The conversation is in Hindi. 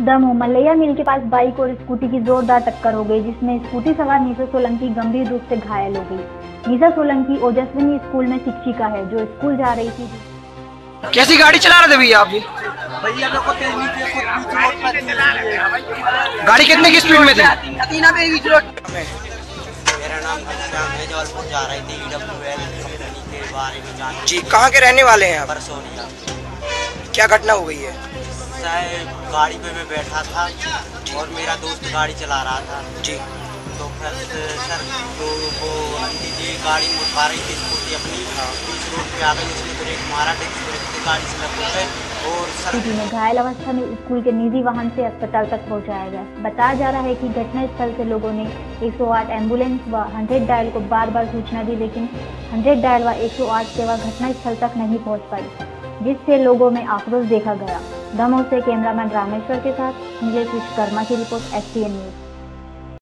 दमोह मल्लैया मिल के पास बाइक और स्कूटी की जोरदार टक्कर हो गई, जिसमें स्कूटी सवार निशा सोलंकी गंभीर रूप से घायल हो गई। निशा सोलंकी ओजस्विनी स्कूल में शिक्षिका है जो स्कूल जा रही थी। कैसी गाड़ी चला रहे थे भैया आप जी? भैया मेरे को तेज नीचे गाड़ी कितने की स्पीड में थी? मेरा नाम घनश्याम है, जबलपुर जा रही थी EWL कंपनी के बारे में जानने। जी, कहाँ के रहने वाले हैं आप? परसोनिया। क्या घटना हो गई है? शायद गाड़ी पे मैं बैठा था और मेरा दोस्त गाड़ी चला रहा था जी। तो फिर सर तो वो आंटी जी गाड़ी उठा रही थी स्कूटी अपनी, बीच रोड पे आ गई, उसने ब्रेक मारा, डिस्क ब्रेक से गाड़ी से लग गई और स्थिति में घायल अवस्था में स्कूल के निजी वाहन से अस्पताल तक पहुंचाया गया। बताया जा रहा है कि घटनास्थल से लोगों ने 108 एम्बुलेंस व 100 डायल को बार बार सूचना दी, लेकिन 100 डायल व 108 सेवा घटनास्थल तक नहीं पहुंच पाई, जिससे लोगों में आक्रोश देखा गया। दमोह से कैमरामैन रामेश्वर के साथ नीलेश विश्वकर्मा की रिपोर्ट STN न्यूज।